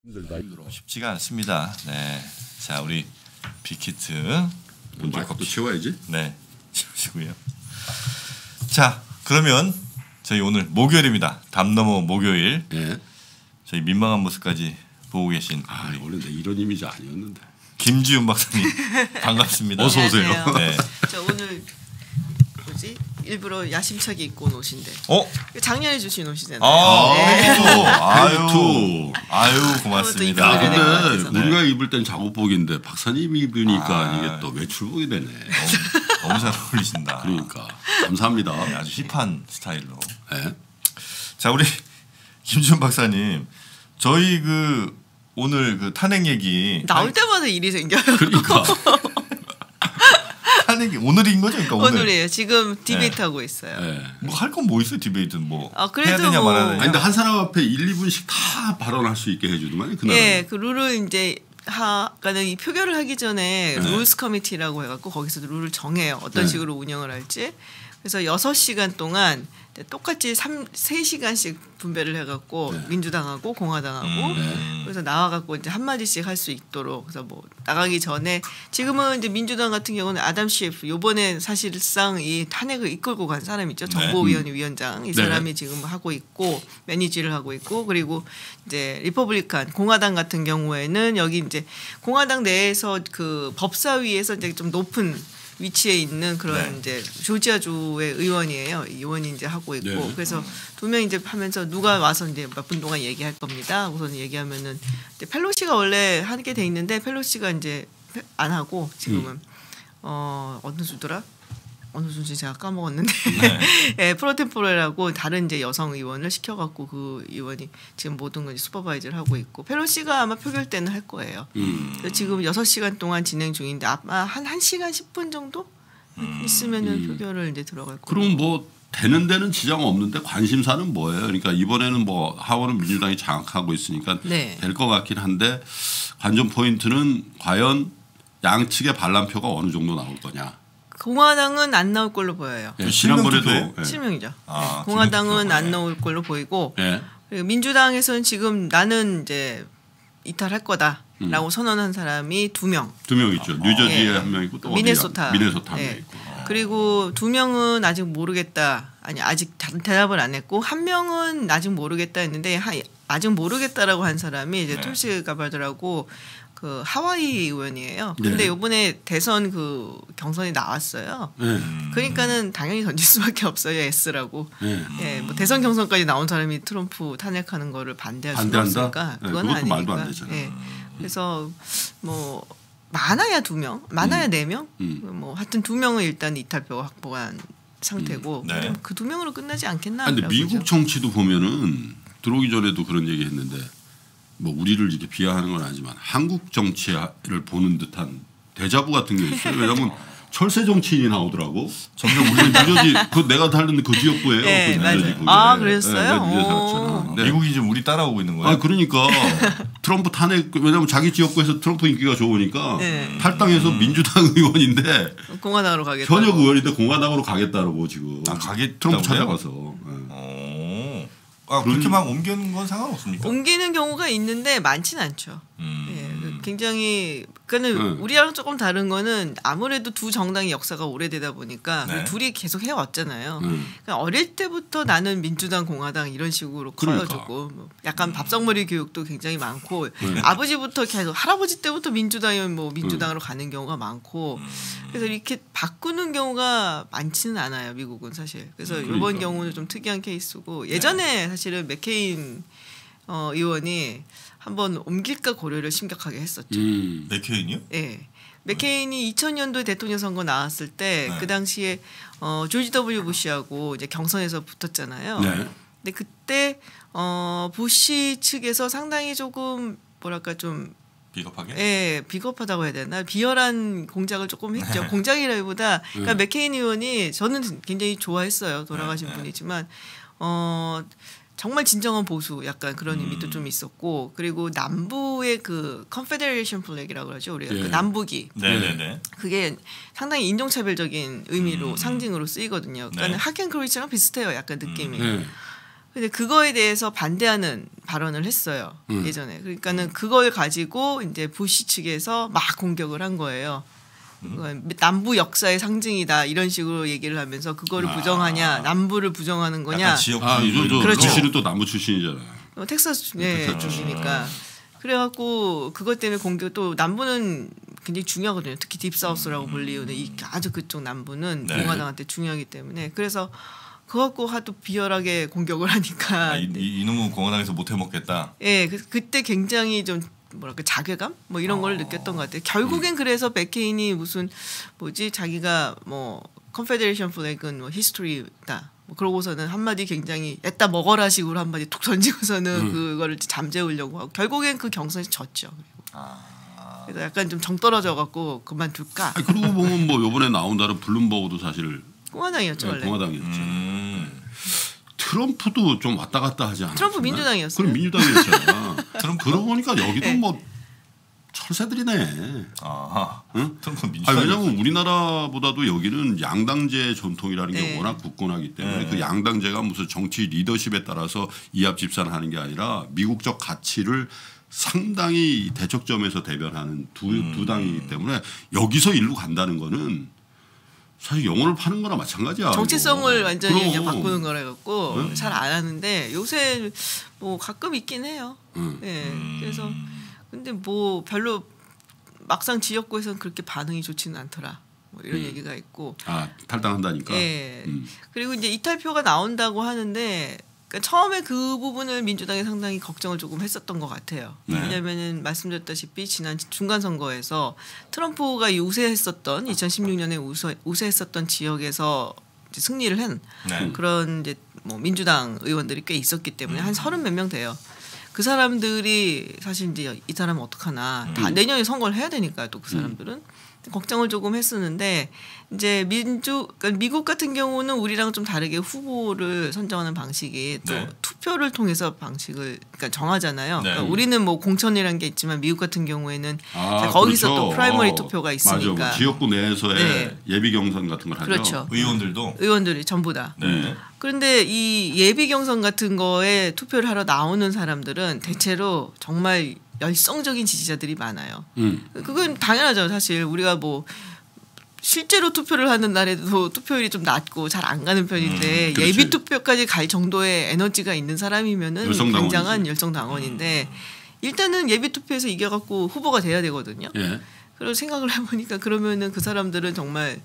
쉽지가 않습니다. 네, 자 우리 빅히트 먼저 또 채워야지. 네, 채우시고요. 자 그러면 저희 오늘 목요일입니다. 담 넘어 목요일. 예. 저희 민망한 모습까지 보고 계신 원래 내 이런 이미지 아니었는데. 김지훈 박사님 반갑습니다. 어서 오세요. 네. 저 오늘 뭐지? 일부러 야심차게 입고 온 옷인데. 작년에 주신 옷이잖아요. 아유 고맙습니다. 야, 근데 우리가 입을 땐 작업복인데 박사님이 입으니까 이게 또 외출복이 되네. 너무 잘 어울리신다. 그러니까 감사합니다. 네, 아주 힙한 스타일로. 네. 자 우리 김지훈 박사님, 저희 그 오늘 그 탄핵 얘기 나올 때마다 일이 생겨요. 그러니까. 탄핵이 오늘인 거죠? 그러니까 오늘이에요. 지금 디베이트 하고 있어요. 네. 뭐 할 건 뭐 있어요? 디베이트는 뭐 그래도 해야 되냐 말아야 되냐. 아니 근데 한 사람 앞에 1, 2분씩 다 발언할 수 있게 해주더만 그날. 예, 그 룰을 이제 그러니까 이 표결을 하기 전에 룰스 커미티라고 해갖고 거기서 룰을 정해요. 어떤 식으로 운영을 할지. 그래서 6시간 동안 똑같이 3시간씩 분배를 해갖고 민주당하고 공화당하고 그래서 나와갖고 이제 한마디씩 할 수 있도록. 그래서 뭐 나가기 전에 지금은 이제 민주당 같은 경우는 아담 셰프 요번에 사실상 이 탄핵을 이끌고 간 사람 있죠. 정보위원회 위원장 이 사람이 지금 하고 있고 매니지를 하고 있고, 그리고 이제 리퍼블리칸 공화당 같은 경우에는 여기 이제 공화당 내에서 그 법사위에서 이제 좀 높은 위치에 있는 그런 이제 조지아주의 의원이에요. 의원이 이제 하고 있고 그래서 두 명 이제 하면서 누가 와서 이제 몇 분 동안 얘기할 겁니다. 우선 얘기하면은 펠로시가 원래 하게 돼 있는데 펠로시가 이제 안 하고 지금은 어느 주더라? 어느 주인지 제가 까먹었는데 네, 프로템포레라고 다른 이제 여성 의원을 시켜갖고 그 의원이 지금 모든 걸 슈퍼바이저를 하고 있고 펠로시가 아마 표결 때는 할 거예요. 그래서 지금 6시간 동안 진행 중인데 아마 한 1시간 10분 정도 있으면은 표결을 이제 들어갈 거예요. 그럼 뭐 되는 데는 지장 없는데 관심사는 뭐예요? 그러니까 이번에는 뭐 하원은 민주당이 장악하고 있으니까 될 것 같긴 한데 관전 포인트는 과연 양측의 반란표가 어느 정도 나올 거냐. 공화당은 안 나올 걸로 보여요. 지난번에도 실명이죠. 공화당은 안 나올 걸로 보이고 그리고 민주당에서는 지금 나는 이제 이탈할 거다라고 선언한 사람이 2명. 2명 있죠. 뉴저지에 한 명 있고 또 미네소타 한 명 있고. 그리고 2명은 아직 모르겠다. 아니 아직 대답을 안 했고 한 명은 아직 모르겠다 했는데 아직 모르겠다라고 한 사람이 이제 툴시 가바드라고 그 하와이 의원이에요. 근데 이번에 대선 그 경선이 나왔어요. 그러니까는 당연히 던질 수밖에 없어요. S라고. 예, 뭐 대선 경선까지 나온 사람이 트럼프 탄핵하는 거를 반대할 수가 없으니까 그건 아니니까. 말도 안 되잖아요. 그래서 뭐 많아야 2명, 많아야 4명. 뭐 하여튼 2명은 일단 이탈표 확보한 상태고 그 2명으로 끝나지 않겠나. 근데 미국 정치도 보면은 들어오기 전에도 그런 얘기 했는데. 뭐 우리를 이렇게 비하하는 건 아니지만 한국 정치를 보는 듯한 데자부 같은 게 있어요. 왜냐하면 철새 정치인이 나오더라고. 점점 우리 뉴저지 그 내가 살던 그 지역구예요. 네, 그 맞아요. 그랬어요? 네. 미국이 지금 우리 따라오고 있는 거예요. 그러니까 트럼프 탄핵 왜냐하면 자기 지역구에서 트럼프 인기가 좋으니까 탈당해서 민주당 의원인데 공화당으로 가겠다. 현역 의원인데 공화당으로 가겠다라고 지금. 가겠다고요? 트럼프 찾아가서. 그렇게 막 옮기는 건 상관없습니까? 옮기는 경우가 있는데 많지는 않죠. 굉장히 그러니까 우리랑 조금 다른 거는 아무래도 두 정당의 역사가 오래되다 보니까 둘이 계속 해왔잖아요. 그러니까 어릴 때부터 나는 민주당, 공화당 이런 식으로 커가지고 약간 밥상머리 교육도 굉장히 많고 아버지부터 계속 할아버지 때부터 민주당이면 뭐 민주당으로 가는 경우가 많고 그래서 이렇게 바꾸는 경우가 많지는 않아요. 미국은 사실. 그래서 이번 경우는 좀 특이한 케이스고 예전에 사실은 맥케인 의원이 한번 옮길까 고려를 심각하게 했었죠. 맥케인이요? 네. 맥케인이 2000년도에 대통령 선거 나왔을 때 그 당시에 조지 W 부시하고 이제 경선에서 붙었잖아요. 근데 그때 부시 측에서 상당히 조금 뭐랄까 좀 비겁하게? 비겁하다고 해야 되나? 비열한 공작을 조금 했죠. 공작이라기보다 그러니까 맥케인 의원이 저는 굉장히 좋아했어요. 돌아가신 분이지만 정말 진정한 보수 약간 그런 의미도 좀 있었고 그리고 남부의 그 컨페데레이션 플래그라고 하죠. 우리가 그 남북이 그게 상당히 인종차별적인 의미로 상징으로 쓰이거든요. 그러니까 하켄 크루이츠랑 비슷해요. 약간 느낌이. 근데 그거에 대해서 반대하는 발언을 했어요. 예전에. 그러니까는 그걸 가지고 이제 부시 측에서 막 공격을 한 거예요. 남부 역사의 상징이다 이런 식으로 얘기를 하면서 그거를 부정하냐, 남부를 부정하는 거냐. 약간 지역 이거 그렇죠. 부시는 또 남부 출신이잖아요. 텍사스 주시니까. 그래갖고 그것 때문에 공격 또 남부는 굉장히 중요하거든요. 특히 딥사우스라고 불리우는 이 아주 그쪽 남부는 네. 공화당한테 중요하기 때문에 그래서 그거 갖고 하도 비열하게 공격을 하니까 이놈은 공화당에서 못 해먹겠다. 예, 그때 굉장히 좀 뭐랄까 자괴감 뭐 이런 걸 느꼈던 것 같아요. 결국엔 그래서 맥케인이 무슨 자기가 뭐 컨페데레이션 플래그는 뭐 히스토리다. 뭐 그러고서는 한마디 굉장히 애따 먹어라 식으로 한마디 툭 던지고서는 그거를 잠재우려고 하고 결국엔 그 경선에서 졌죠. 그래서 약간 좀 정 떨어져 갖고 그만둘까. 그러고 보면 뭐 이번에 나온다는 블룸버그도 사실 공화당이었죠 원래. 공화당이었죠. 트럼프도 좀 왔다 갔다 하지 않았나요? 트럼프 민주당이었어요. 그럼 민주당이었잖아. 트럼프요? 그러고 보니까 여기도 네. 뭐 철새들이네. 아하. 응? 트럼프 민주당. 왜냐하면 우리나라보다도 여기는 양당제 전통이라는 게 네. 워낙 굳건하기 때문에 그 양당제가 무슨 정치 리더십에 따라서 이합집산하는 게 아니라 미국적 가치를 상당히 대척점에서 대변하는 두 당이기 때문에 여기서 일로 간다는 거는 사실 영혼을 파는 거나 마찬가지야. 정체성을 이거. 완전히 이제 그럼. 바꾸는 거라 갖고 응? 잘 안 하는데 요새 뭐 가끔 있긴 해요. 응. 예. 그래서 근데 뭐 별로 막상 지역구에서는 그렇게 반응이 좋지는 않더라. 뭐 이런 얘기가 있고. 탈당한다니까. 예. 그리고 이제 이탈표가 나온다고 하는데 그러니까 처음에 그 부분을 민주당이 상당히 걱정을 조금 했었던 것 같아요. 네. 왜냐하면은 말씀드렸다시피 지난 중간 선거에서 트럼프가 우세했었던 2016년에 우세했었던 지역에서 이제 승리를 한 네. 그런 이제 뭐 민주당 의원들이 꽤 있었기 때문에 한 30 몇 명 돼요. 그 사람들이 사실 이제 이 사람은 어떡하나 다 내년에 선거를 해야 되니까 또 그 사람들은 걱정을 조금 했었는데 이제 그러니까 미국 같은 경우는 우리랑 좀 다르게 후보를 선정하는 방식이 또 네. 투표를 통해서 방식을 그러니까 정하잖아요. 네. 그러니까 우리는 뭐 공천이라는 게 있지만 미국 같은 경우에는 거기서 그렇죠. 또 프라이머리 투표가 있으니까. 맞아. 뭐 지역구 내에서의 네. 예비 경선 같은 걸 하죠. 그렇죠. 의원들도. 의원들이 전부 다. 네. 그런데 이 예비 경선 같은 거에 투표를 하러 나오는 사람들은 대체로 정말 열성적인 지지자들이 많아요. 그건 당연하죠. 사실 우리가 뭐 실제로 투표를 하는 날에도 투표율이 좀 낮고 잘 안 가는 편인데 그렇지. 예비 투표까지 갈 정도의 에너지가 있는 사람이면은 열성당원이지. 굉장한 열성당원인데 일단은 예비 투표에서 이겨갖고 후보가 돼야 되거든요. 예. 그리고 생각을 해보니까 그러면은 그 사람들은 정말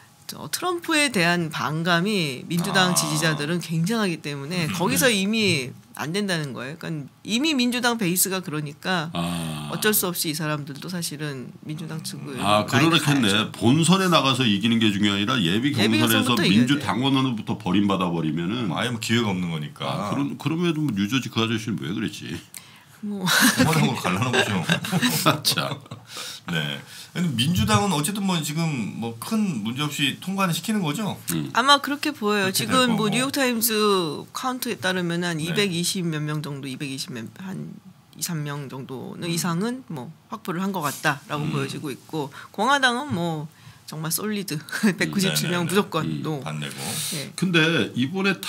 트럼프에 대한 반감이 민주당 지지자들은 굉장하기 때문에 거기서 이미 안 된다는 거예요. 그러니까 이미 민주당 베이스가 그러니까 어쩔 수 없이 이 사람들도 사실은 민주당 측을 그렇겠네. 본선에 나가서 이기는 게 중요한 아니라 예비 경선에서 경선부터 민주당원으로부터 버림받아버리면은 아예 뭐 기회가 없는 거니까. 그럼에도 뭐 뉴저지 그 아저씨는 왜 그랬지? 뭐 공화당으로 갈라는 거죠. 자, 네. 근데 민주당은 어쨌든 뭐 지금 뭐 큰 문제 없이 통과는 시키는 거죠. 아마 그렇게 보여요. 그렇게 될 지금 뭐 거고. 뉴욕타임스 카운트에 따르면 한 네. 220 몇 명 정도, 220 한 2, 3명 정도는 이상은 뭐 확보를 한 것 같다라고 보여지고 있고 공화당은 뭐 정말 솔리드 197명 네네네. 무조건 또. 반내고. 예. 근데 이번에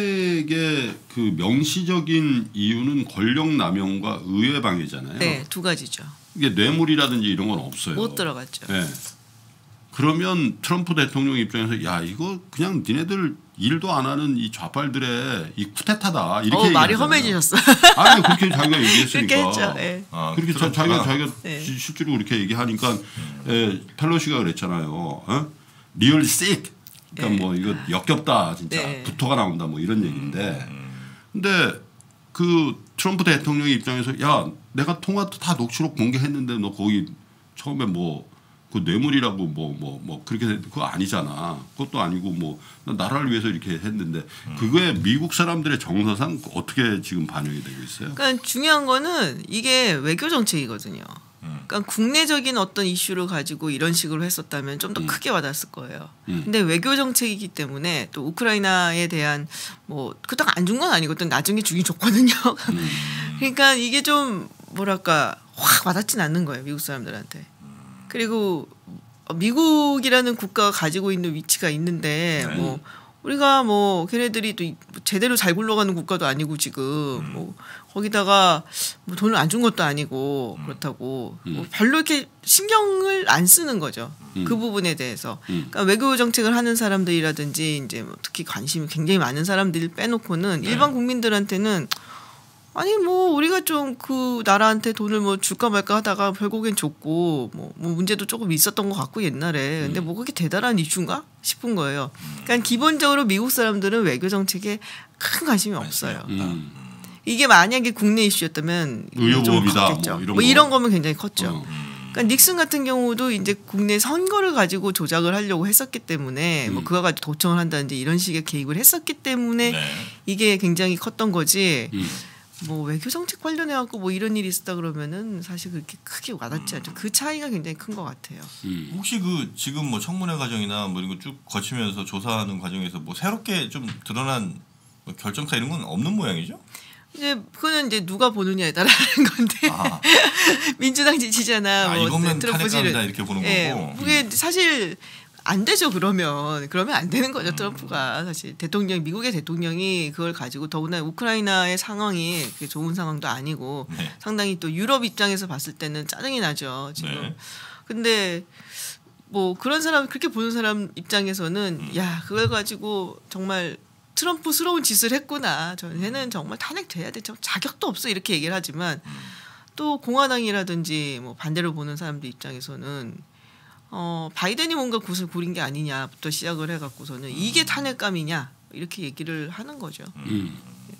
탄핵의 그 명시적인 이유는 권력 남용과 의회 방해잖아요. 네, 두 가지죠. 이게 뇌물이라든지 이런 건 없어요. 못 들어갔죠. 네. 그러면 트럼프 대통령 입장에서 야 이거 그냥 니네들 일도 안 하는 이 좌빨들의 이 쿠데타다 이렇게 말이 얘기하잖아요. 험해지셨어요. 아니 그렇게 자기가 얘기했으니까. 그렇게 했죠. 예. 그렇게 자기가 네. 실제로 그렇게 얘기하니까 펠로시가 그랬잖아요. 리얼 sick. 그러니까 네. 뭐 이거 역겹다 진짜 네. 구토가 나온다 뭐 이런 얘기인데. 근데 그 트럼프 대통령 입장에서 야 내가 통화도 다 녹취록 공개했는데 너 거기 처음에 뭐 그 뇌물이라고 뭐 그렇게 그거 아니잖아. 그것도 아니고 뭐 나라를 위해서 이렇게 했는데 그거에 미국 사람들의 정서상 어떻게 지금 반영이 되고 있어요? 그러니까 중요한 거는 이게 외교 정책이거든요. 그러니까 국내적인 어떤 이슈를 가지고 이런 식으로 했었다면 좀 더 크게 와닿았을 거예요. 근데 외교 정책이기 때문에 또 우크라이나에 대한 뭐 그렇다고 안 준 건 아니고 또 나중에 주긴 줬거든요. 그러니까 이게 좀 뭐랄까 확 와닿진 않는 거예요. 미국 사람들한테. 그리고 미국이라는 국가가 가지고 있는 위치가 있는데 네. 뭐 우리가 뭐 걔네들이 또 제대로 잘 굴러가는 국가도 아니고 지금 뭐 거기다가 뭐 돈을 안 준 것도 아니고 그렇다고 뭐 별로 이렇게 신경을 안 쓰는 거죠. 그 부분에 대해서. 그러니까 외교 정책을 하는 사람들이라든지 이제 뭐 특히 관심이 굉장히 많은 사람들 빼놓고는 일반 국민들한테는 아니 뭐 우리가 좀 그 나라한테 돈을 뭐 줄까 말까 하다가 결국엔 줬고 뭐 문제도 조금 있었던 것 같고 옛날에 근데 뭐 그게 대단한 이슈인가 싶은 거예요. 그러니까 기본적으로 미국 사람들은 외교 정책에 큰 관심이 없어요. 이게 만약에 국내 이슈였다면 의료보험이다 컸겠죠. 뭐 이런 뭐 이런 거면 굉장히 컸죠. 어. 그러니까 닉슨 같은 경우도 이제 국내 선거를 가지고 조작을 하려고 했었기 때문에 뭐 그거 가지고 도청을 한다든지 이런 식의 개입을 했었기 때문에 네. 이게 굉장히 컸던 거지. 뭐 외교 정책 관련해 갖고 뭐 이런 일이 있었다 그러면은 사실 그렇게 크게 와닿지 않죠. 그 차이가 굉장히 큰 것 같아요. 혹시 그 지금 뭐 청문회 과정이나 뭐 이런 거 쭉 거치면서 조사하는 과정에서 뭐 새롭게 좀 드러난 뭐 결정사 이런 건 없는 모양이죠? 이제 그거는 이제 누가 보느냐에 따라 하는 건데 민주당 지지자나 뭐 이것만 트럼프 탄핵감이다 이렇게 보는 거고. 그게 사실 안 되죠. 그러면 안 되는 거죠. 트럼프가 사실 미국의 대통령이 그걸 가지고 더구나 우크라이나의 상황이 그게 좋은 상황도 아니고 네. 상당히 또 유럽 입장에서 봤을 때는 짜증이 나죠. 지금. 네. 근데 뭐 그런 사람 그렇게 보는 사람 입장에서는 야 그걸 가지고 정말 트럼프스러운 짓을 했구나. 쟤는 정말 탄핵돼야 돼. 자격도 없어 이렇게 얘기를 하지만 또 공화당이라든지 뭐 반대로 보는 사람들 입장에서는 바이든이 뭔가 굿을 부린 게 아니냐부터 시작을 해갖고서는 이게 탄핵감이냐 이렇게 얘기를 하는 거죠. 근데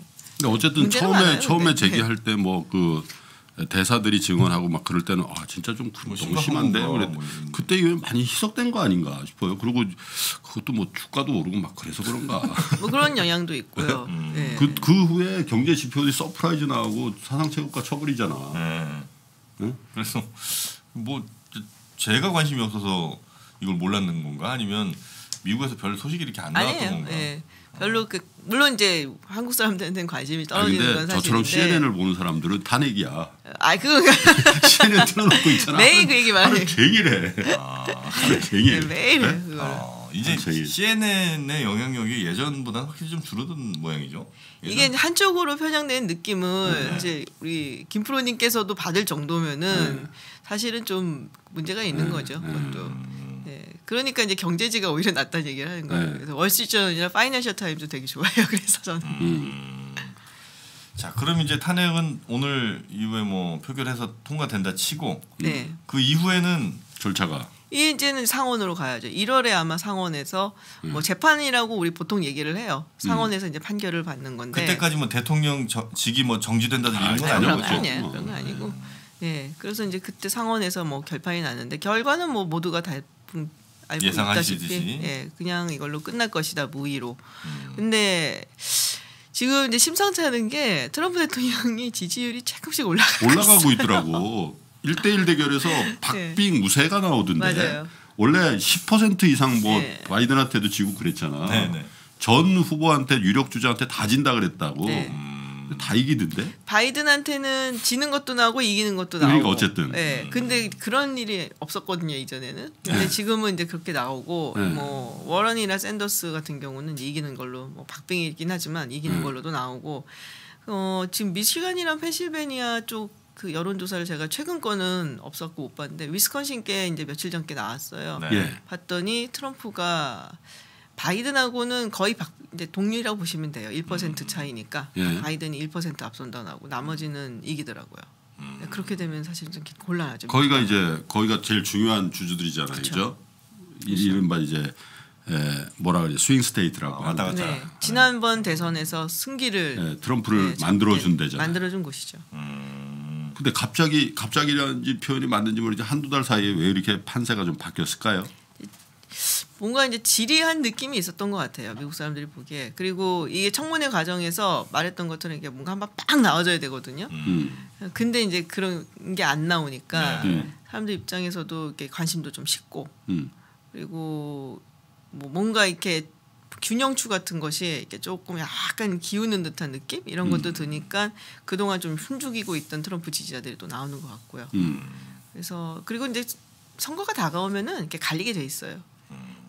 어쨌든 문제는 많아요, 처음에 근데. 제기할 때 뭐 그 대사들이 증언하고 막 그럴 때는 진짜 좀 너무 심한데 뭐 그래. 이런. 그때 이게 많이 희석된 거 아닌가 싶어요. 그리고 그것도 뭐 주가도 오르고 막 그래서 그런가. 뭐 그런 영향도 있고요. 네. 그 후에 경제 지표들이 서프라이즈 나오고 사상체육과 처벌이잖아. 네. 응? 그래서 뭐 제가 관심이 없어서 이걸 몰랐는 건가 아니면 미국에서 별 소식이 이렇게 안 나왔던 아니에요. 건가? 예. 별로 물론 이제 한국 사람들한테는 관심이 떨어지는 근데 건 사실인데. 저처럼 CNN을 보는 사람들은 탄핵이야. 그거 CNN 틀어놓고 있잖아. 매일 그 얘기만 하루 해. 종일 해. 하루 종일. 매일 해 그걸. 이제 제일. CNN의 영향력이 예전보다는 확실히 좀 줄어든 모양이죠. 이게 한쪽으로 편향된 느낌을 이제 우리 김프로님께서도 받을 정도면은 사실은 좀 문제가 있는 거죠. 그것도. 네. 그러니까 이제 경제지가 오히려 낫다는 얘기를 하는 거예요. 그래서 월스트리트저널이나 파이낸셜 타임즈 되게 좋아해요. 그래서 저는. 자, 그럼 이제 탄핵은 오늘 이후에 뭐 표결해서 통과된다 치고 네. 그 이후에는 절차가. 이제는 상원으로 가야죠. 1월에 아마 상원에서 뭐 재판이라고 우리 보통 얘기를 해요. 상원에서 이제 판결을 받는 건데. 그때까지 뭐 대통령 직이 뭐 정지된다든지 이런 건 그런 거 아니겠죠. 아니에요. 그런 거 아니고. 예. 그래서 이제 그때 상원에서 뭐 결판이 났는데 결과는 뭐 모두가 다 알고 예상하시듯이. 있다시피 예, 그냥 이걸로 끝날 것이다 무의로. 근데 지금 이제 심상치 않은 게 트럼프 대통령이 지지율이 조금씩 올라가고 있더라고. 1대1 대결에서 박빙 무쇠가 나오던데. 맞아요. 원래 10% 이상 뭐 네. 바이든한테도 지고 그랬잖아. 네네. 전 후보한테 유력 주자한테 다 진다 그랬다고. 네. 다 이기던데. 바이든한테는 지는 것도 나오고 이기는 것도 그러니까 나오고. 어쨌든. 예. 근데 그런 일이 없었거든요 이전에는. 근데 지금은 이제 그렇게 나오고 네. 뭐 워런이나 샌더스 같은 경우는 이기는 걸로 뭐 박빙이긴 하지만 이기는 걸로도 나오고. 지금 미시간이랑 펜실베니아 쪽 그 여론조사를 제가 최근 거는 없었고 못 봤는데 위스콘신 게 이제 며칠 전께 나왔어요. 네. 예. 봤더니 트럼프가 바이든하고는 거의 이제 동률이라고 보시면 돼요. 1% 차이니까 예. 바이든이 1% 앞선다 나오고 나머지는 이기더라고요. 그렇게 되면 사실 좀 곤란하죠. 거기가 제일 중요한 주주들이잖아요. 그렇죠? 이른바 이제 뭐라 그러지? 스윙 스테이트라고 왔다 하는. 갔다. 네. 지난번 대선에서 승기를 트럼프를 네, 만들어준 데잖아요. 만들어준 곳이죠. 근데 갑자기라는 표현이 맞는지 모르지 한두 달 사이에 왜 이렇게 판세가 좀 바뀌었을까요? 뭔가 이제 지리한 느낌이 있었던 것 같아요. 미국 사람들이 보기에. 그리고 이게 청문회 과정에서 말했던 것처럼 이게 뭔가 한번 빡 나와줘야 되거든요. 근데 이제 그런 게 안 나오니까 사람들 입장에서도 이렇게 관심도 좀 식고 그리고 뭐 뭔가 이렇게 균형추 같은 것이 이렇게 조금 약간 기우는 듯한 느낌 이런 것도 드니까 그동안 좀 숨죽이고 있던 트럼프 지지자들이 또 나오는 것 같고요. 그래서 그리고 이제 선거가 다가오면은 이렇게 갈리게 돼 있어요.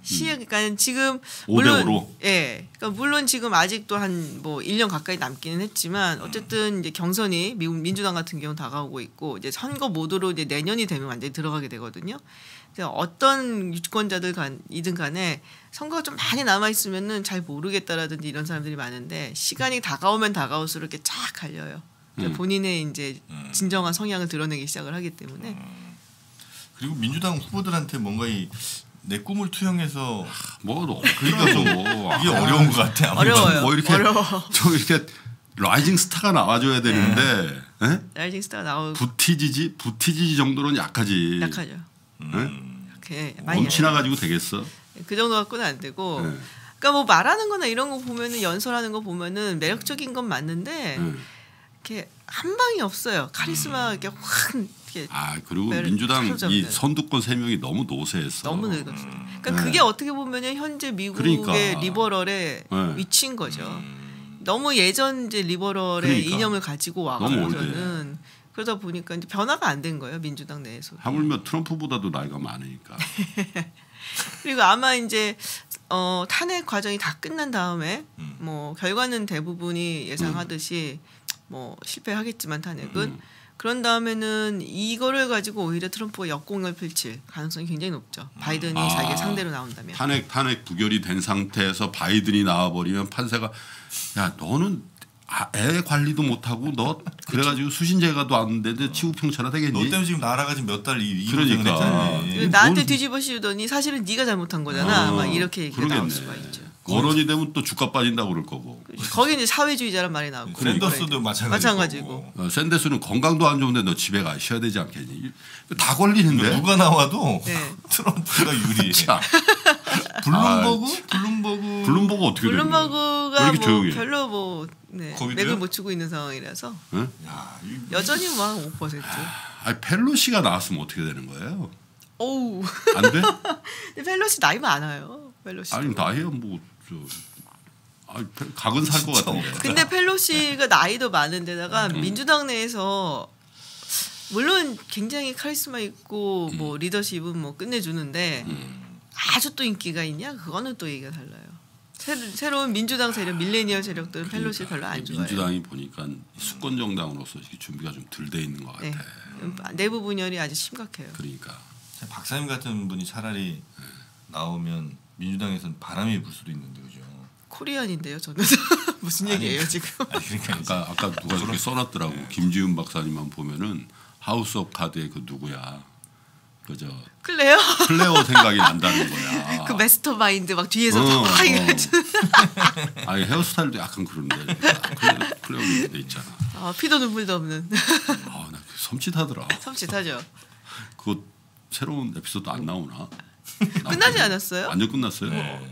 그러니까 지금 5대5로. 물론 그러니까 물론 지금 아직도 한 뭐 1년 가까이 남기는 했지만 어쨌든 이제 경선이 미국 민주당 같은 경우 다가오고 있고 이제 선거 모드로 이제 내년이 되면 완전히 들어가게 되거든요. 그래서 어떤 유권자들이든 간에 선거가 좀 많이 남아 있으면은 잘 모르겠다라든지 이런 사람들이 많은데 시간이 다가오면 다가올수록 이렇게 쫙 갈려요. 본인의 이제 진정한 성향을 드러내기 시작을 하기 때문에. 그리고 민주당 후보들한테 뭔가 내 꿈을 투영해서 그러니까 좀 이게 어려운 것 같아. 어려워요. 뭐 이렇게 좀 이렇게 라이징 스타가 나와줘야 되는데 라이징 스타가 나오고 부티지지 정도는 약하지. 약하죠. 이렇게 많이 엄친아 가지고 되겠어? 그 정도 갖고는 안 되고. 그러니까 뭐 말하는-거나 이런 거 보면은 연설하는 거 보면은 매력적인 건 맞는데 이렇게 한 방이 없어요. 카리스마 이렇게 확. 그리고 민주당 이 선두권 3명이 너무 노쇠했어. 너무 늙었어. 그러니까 그게 어떻게 보면은 현재 미국의 리버럴의 위치인 거죠. 너무 예전 이제 리버럴의 이념을 가지고 와가지고는 그러다 보니까 이제 변화가 안 된 거예요 민주당 내에서. 하물며 트럼프보다도 나이가 많으니까. 그리고 아마 이제 탄핵 과정이 다 끝난 다음에 뭐 결과는 대부분이 예상하듯이 뭐 실패하겠지만 탄핵은. 그런 다음에는 이거를 가지고 오히려 트럼프가 역공을 펼칠 가능성이 굉장히 높죠. 바이든이 자기 상대로 나온다면. 탄핵 부결이 된 상태에서 바이든이 나와버리면 판사가 야 너는 애 관리도 못하고 너 그래가지고 수신제가도 안 되는데 치우 평천하 되겠니? 너 때문에 지금 나라가 지금 몇 달 그러니까 나한테 뒤집어 씌우더니 사실은 네가 잘못한 거잖아. 막 이렇게 얘기가 나올 수가 있죠. 거론이 되면 또 주가 빠진다고 그럴 거고. 거기 이제 사회주의자란 말이 나오고. 샌더스도 마찬가지고. 샌더스는 건강도 안 좋은데 너 집에 가 쉬어야 되지 않겠니? 다 걸리는데. 누가 나와도 트럼프가 유리해. 블룸버그 어떻게 되는 거야? 블룸버그가 뭐 별로 뭐 맥을 못 추고 있는 상황이라서 여전히 막 5%. 펠로시가 나왔으면 어떻게 되는 거예요? 오우. 안 돼? 펠로시 나이 많아요. 펠로시. 아니 나이야 뭐 각은 살 것 같은데. 근데 펠로시가 나이도 많은데다가 민주당 내에서 물론 굉장히 카리스마 있고 뭐 리더십은 뭐 끝내주는데 아주 또 인기가 있냐? 그거는 또 얘기가 달라요. 새로운 민주당 세력, 밀레니얼 세력들은 펠로시 별로 안 좋아해요. 민주당이 보니까 수권 정당으로서 준비가 좀 덜 돼 있는 것 같아. 내부 분열이 아주 심각해요. 그러니까 박사님 같은 분이 차라리 나오면 민주당에서는 바람이 불 수도 있는데 그죠? 코리안인데요, 저는 무슨 얘기예요 지금? 그러니까 아까 누가 이렇게 써놨더라고. 김지훈 박사님만 보면은 하우스 오브 카드의 그 누구야? 그저 클레어 생각이 난다는 거야. 그 마스터 마인드 막 뒤에서 막 이래가지고. 아니 헤어스타일도 약간 그런데 클레어 돼 있잖아. 피도 눈물도 없는. 나 섬찟하더라. 섬찟하죠. 그거 새로운 에피소드 안 나오나? 끝나지 않았어요? 완전 끝났어요.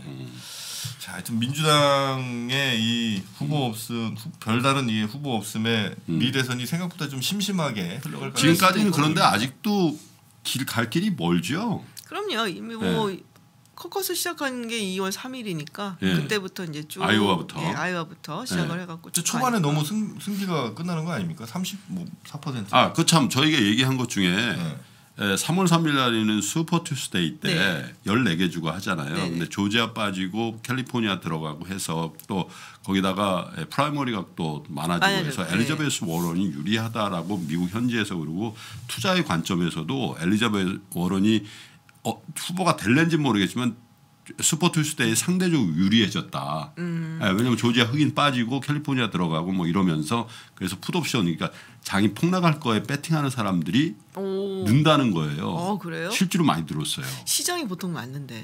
자, 하여튼 민주당의 이 후보 없음, 별다른 이 후보 없음에 미래선이 생각보다 좀 심심하게 흘러갈 거예요. 지금까지는 그런데 아직도 갈 길이 멀죠. 그럼요. 이미 뭐 커커스 시작한 게 2월 3일이니까 그때부터 이제 쭉 아이오와부터 시작을 해갖고 초반에 너무 승기가 끝나는 거 아닙니까? 34%. 그 참 저희가 얘기한 것 중에 3월 3일 날에는 슈퍼 투스데이 때 14개 주가 하잖아요. 근데 조지아 빠지고 캘리포니아 들어가고 해서 또 거기다가 프라이머리가 또 많아지고 해서 엘리자베스 워런이 유리하다라고 미국 현지에서 그러고 투자의 관점에서도 엘리자베스 워런이 후보가 될는지 모르겠지만 슈퍼 투스데이 상대적으로 유리해졌다. 왜냐하면 조지아 흑인 빠지고 캘리포니아 들어가고 뭐 이러면서 그래서 풋옵션 그러니까 장이 폭락할 거에 배팅하는 사람들이 는다는 거예요. 그래요? 실제로 많이 들었어요. 시장이 보통 맞는데.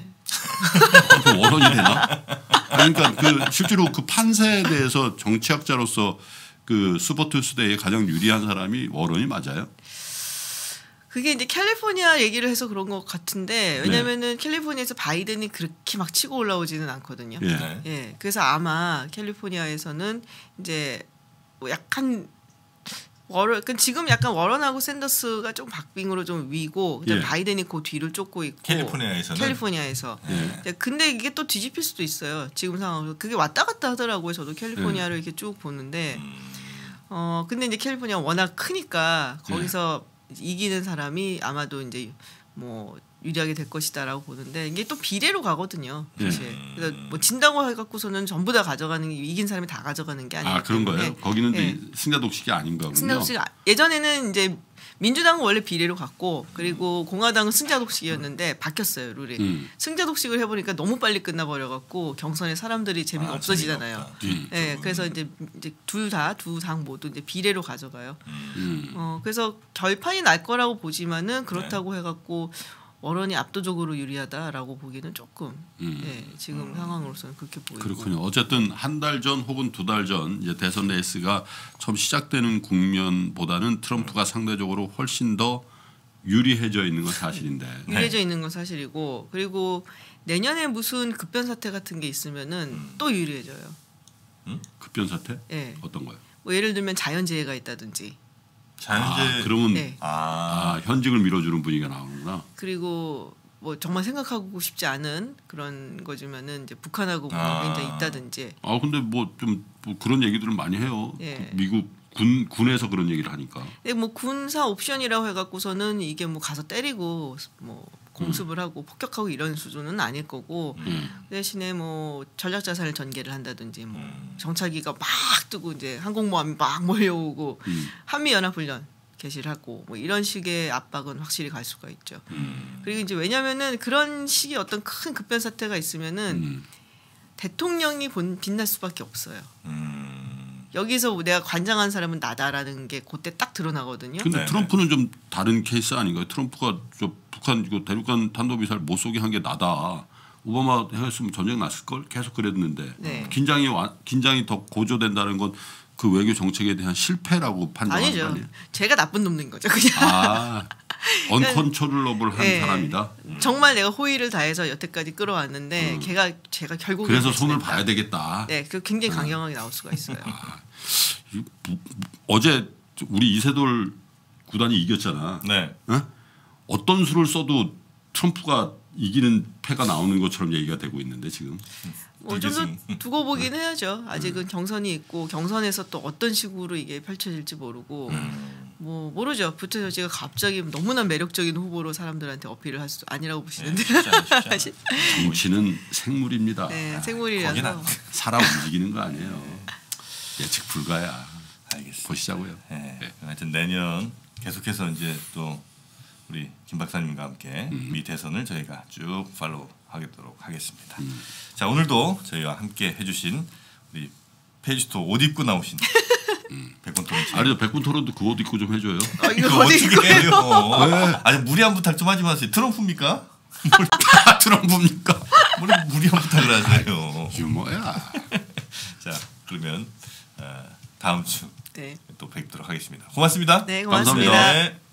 그 워런이 되나? 그러니까 그 실제로 그 판세에 대해서 정치학자로서 그 슈퍼 투스데이에 가장 유리한 사람이 워런이 맞아요? 그게 이제 캘리포니아 얘기를 해서 그런 것 같은데 왜냐면은 캘리포니아에서 바이든이 그렇게 막 치고 올라오지는 않거든요. 그래서 아마 캘리포니아에서는 이제 뭐 약간 지금 약간 워런하고 샌더스가 좀 박빙으로 좀 위고 바이든이 그 뒤를 쫓고 있고 캘리포니아에서. 근데 이게 또 뒤집힐 수도 있어요. 지금 상황으로 그게 왔다 갔다 하더라고요. 저도 캘리포니아를 이렇게 쭉 보는데 근데 이제 캘리포니아 워낙 크니까 거기서 이기는 사람이 아마도 이제 뭐 유리하게 될 것이다라고 보는데 이게 또 비례로 가거든요. 사실. 그래서 뭐 진다고 해갖고서는 전부 다 가져가는 게 이긴 사람이 다 가져가는 게 아니기 아 그런 때문에. 거예요? 거기는 이제 승자 독식이 아닌가 보군요. 승자 독식 예전에는 이제 민주당은 원래 비례로 갔고 그리고 공화당은 승자 독식이었는데 바뀌었어요 룰이. 승자 독식을 해보니까 너무 빨리 끝나버려갖고 경선에 사람들이 재미가 없어지잖아요. 네, 그래서 이제 두 당 모두 이제 비례로 가져가요. 그래서 결판이 날 거라고 보지만은 그렇다고 해갖고 원론이 압도적으로 유리하다라고 보기는 조금 지금 상황으로서는 그렇게 보이고. 그렇군요. 어쨌든 한 달 전 혹은 두 달 전 이제 대선 레이스가 처음 시작되는 국면보다는 트럼프가 상대적으로 훨씬 더 유리해져 있는 건 사실인데. 유리해져 있는 건 사실이고 그리고 내년에 무슨 급변 사태 같은 게 있으면은 또 유리해져요. 급변 사태? 네. 어떤 거요? 뭐 예를 들면 자연재해가 있다든지. 자연재해 그러면 네. 현직을 밀어주는 분위기가 나오는구나. 그리고 뭐 정말 생각하고 싶지 않은 그런 거지만은 이제 북한하고 굉장히 있다든지. 근데 뭐 좀 그런 얘기들을 많이 해요. 예. 미국 군에서 그런 얘기를 하니까. 뭐 군사 옵션이라고 해갖고서는 이게 뭐 가서 때리고 뭐 공습을 하고 폭격하고 이런 수준은 아닐 거고 대신에 뭐 전략 자산을 전개를 한다든지 뭐 정찰기가 막 뜨고 이제 항공모함이 막 몰려오고 한미 연합 훈련 개시를 하고 뭐 이런 식의 압박은 확실히 갈 수가 있죠. 그리고 이제 왜냐면은 그런 식의 어떤 큰 급변 사태가 있으면은 대통령이 빛날 수밖에 없어요. 여기서 내가 관장한 사람은 나다라는 게 그때 딱 드러나거든요. 근데 트럼프는 좀 다른 케이스 아닌가요? 트럼프가 저 북한 이거 대륙간 탄도미사일 못 쏘게 한 게 나다. 오바마 했으면 전쟁 났을 걸 계속 그랬는데 긴장이 더 고조된다는 건 그 외교 정책에 대한 실패라고 판단하는 거 아니에요? 제가 나쁜 놈인 거죠. 그냥. 언컨트롤러블 한 사람이다. 정말 내가 호의를 다해서 여태까지 끌어왔는데 제가 결국에 그래서 손을 봐야 되겠다. 네, 그 굉장히 강경하게 나올 수가 있어요. 어제 우리 이세돌 구단이 이겼잖아. 네. 어떤 수를 써도 트럼프가 이기는 패가 나오는 것처럼 얘기가 되고 있는데 지금. 좀 더 두고 보긴 해야죠. 아직은 경선이 있고 경선에서 또 어떤 식으로 이게 펼쳐질지 모르고 뭐 모르죠. 부처저씨가 갑자기 너무나 매력적인 후보로 사람들한테 어필을 할 수도 아니라고 보시는데 사실 정치는 생물입니다. 네, 생물이라서 살아 움직이는 거 아니에요. 예측 불가야. 알겠습니다. 보시자고요. 네. 하여튼 내년 계속해서 이제 또 우리 김 박사님과 함께 미 대선을 저희가 쭉 팔로우하도록 하겠습니다. 자 오늘도 저희와 함께 해주신 우리 페이지토 옷 입고 나오신 백군토론. 아니요 백군토론도 그 옷 입고 좀 해줘요. 이거 어떻게 해요? 아니 무리한 부탁 좀 하지 마세요. 트럼프입니까? 트럼프입니까? 뭘 무리한 부탁을 하세요. 유머야. 자 그러면 다음 주 네. 또 뵙도록 하겠습니다. 고맙습니다. 네, 고맙습니다. 감사합니다. 네.